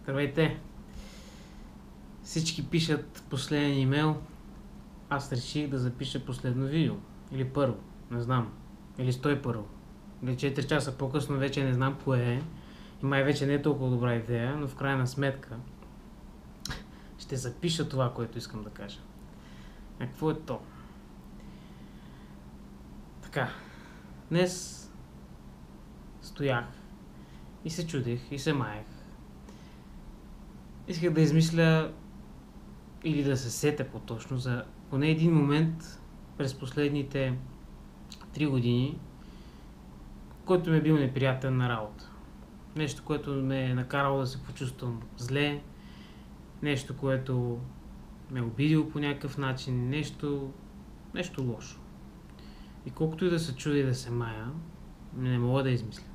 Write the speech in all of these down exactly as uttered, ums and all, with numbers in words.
Здравейте! Всички пишат последен имейл. Аз реших да запиша последно видео. Или първо. Не знам. Или сто и първо. Или четири часа по-късно вече не знам кое е. И май вече не е толкова добра идея, но в крайна сметка ще запиша това, което искам да кажа. А какво е то? Така. Днес стоях и се чудех и се маех. Исках да измисля или да се сетя по-точно за поне един момент през последните три години, който ми е бил неприятен на работа. Нещо, което ме е накарало да се почувствам зле, нещо, което ме е обидило по някакъв начин, нещо, нещо лошо. И колкото и да се чудя и да се мая, не мога да измисля.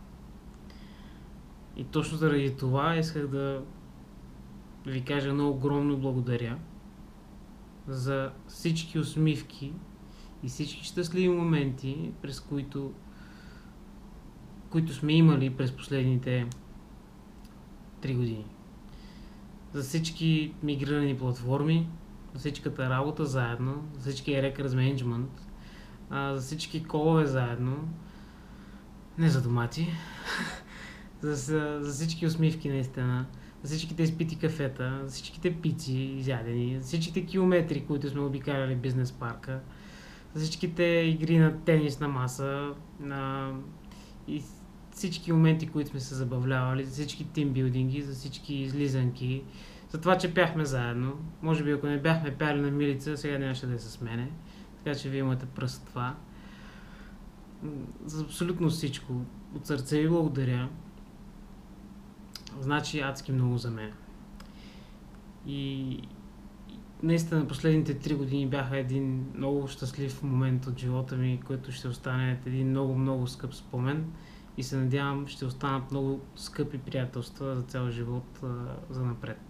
И точно заради това исках да ви кажа много огромно благодаря за всички усмивки и всички щастливи моменти, през които, които сме имали през последните три години. За всички мигрирани платформи, за всичката работа заедно, за всички Records Management, за всички колове заедно, не за домати, за, за, за всички усмивки наистина, за всичките изпити кафета, за всичките пици изядени, за всичките километри, които сме обикаляли бизнес парка, за всичките игри на тенис на маса, на... и всички моменти, които сме се забавлявали, за всички тимбилдинги, за всички излизанки, за това, че пяхме заедно. Може би ако не бяхме пяли на Милица, сега нямаше да е с мене, така че вие имате пръст това. За абсолютно всичко. От сърце ви благодаря. Значи адски много за мен. И наистина последните три години бяха един много щастлив момент от живота ми, който ще остане един много, много скъп спомен и се надявам ще останат много скъпи приятелства за цял живот за напред.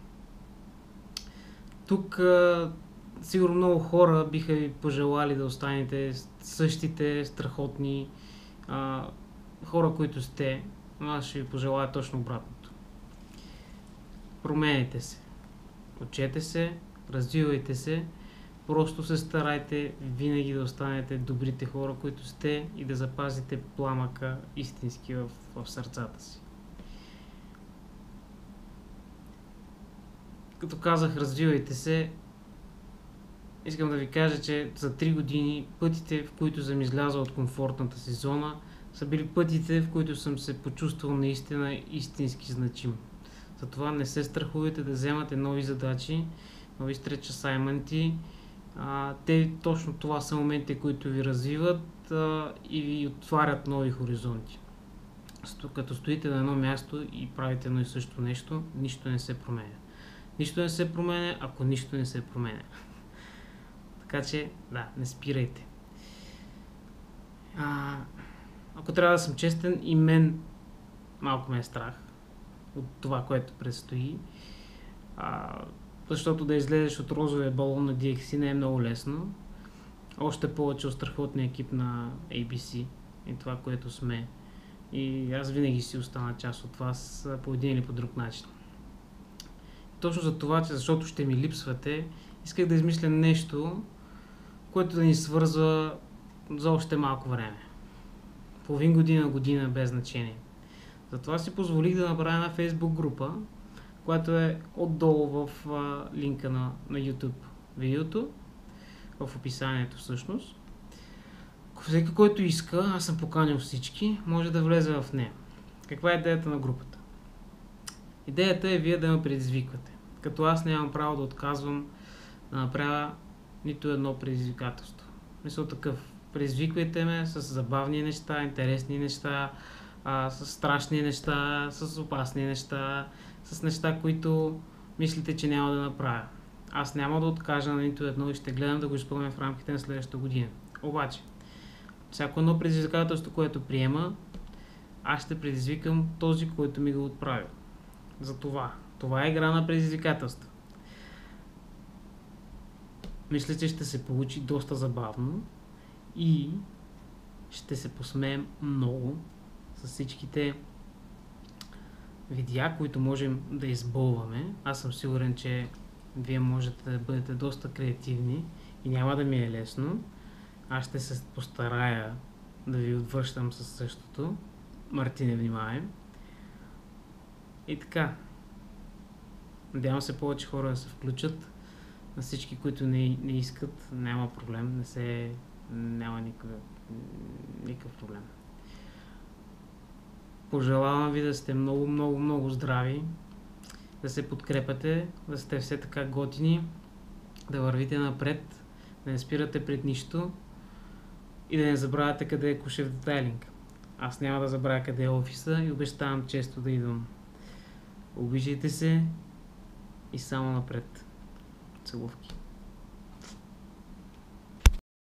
Тук сигурно много хора биха ви пожелали да останете същите страхотни а, хора, които сте, но аз ще ви пожелая точно обратното. Променяйте се, учете се, развивайте се, просто се старайте винаги да останете добрите хора, които сте и да запазите пламъка истински в, в сърцата си. Като казах развивайте се, искам да ви кажа, че за три години пътите, в които съм излязъл от комфортната си зона, са били пътите, в които съм се почувствал наистина истински значим. Затова не се страхувайте да вземате нови задачи, нови стретч асайменти. Те точно това са моменти, които ви развиват а, и ви отварят нови хоризонти. Като стоите на едно място и правите едно и също нещо, нищо не се променя. Нищо не се променя, ако нищо не се променя. Така че, да, не спирайте. А, ако трябва да съм честен, и мен малко ме е страх от това, което предстои. А, защото да излезеш от розовия балон на Ди Екс Си не е много лесно. Още повече от страхотния екип на Ей Би Си и това, което сме. И аз винаги си остана част от вас по един или по друг начин. Точно за това, че защото ще ми липсвате, исках да измисля нещо, което да ни свързва за още малко време. Половин година, година, без значение. Затова си позволих да направя една Facebook група, която е отдолу в а, линка на, на YouTube видеото, в описанието всъщност. Всеки, който иска, аз съм поканил всички, може да влезе в нея. Каква е идеята на групата? Идеята е вие да ме предизвиквате. Като аз нямам право да отказвам да направя нито едно предизвикателство. Мисля такъв. Предизвиквайте ме с забавни неща, интересни неща, а, с страшни неща, с опасни неща, с неща, които мислите, че няма да направя. Аз няма да откажа на нито едно и ще гледам да го изпълня в рамките на следващата година. Обаче, всяко едно предизвикателство, което приема, аз ще предизвикам този, който ми го отправя. Затова. Това е игра на предизвикателства. Мисля, че ще се получи доста забавно и ще се посмеем много с всичките видеа, които можем да избълваме. Аз съм сигурен, че вие можете да бъдете доста креативни и няма да ми е лесно. Аз ще се постарая да ви отвръщам със същото. Марти, не внимавай. И така. Надявам се повече хора да се включат. На всички, които не, не искат, няма проблем. Не се... Няма никакъв, никакъв проблем. Пожелавам ви да сте много, много, много здрави. Да се подкрепяте, да сте все така готини, да вървите напред, да не спирате пред нищо и да не забравяте къде е Кушев детайлинг. Аз няма да забравя къде е офиса и обещавам често да идвам. Обичайте се и само напред. Целувки.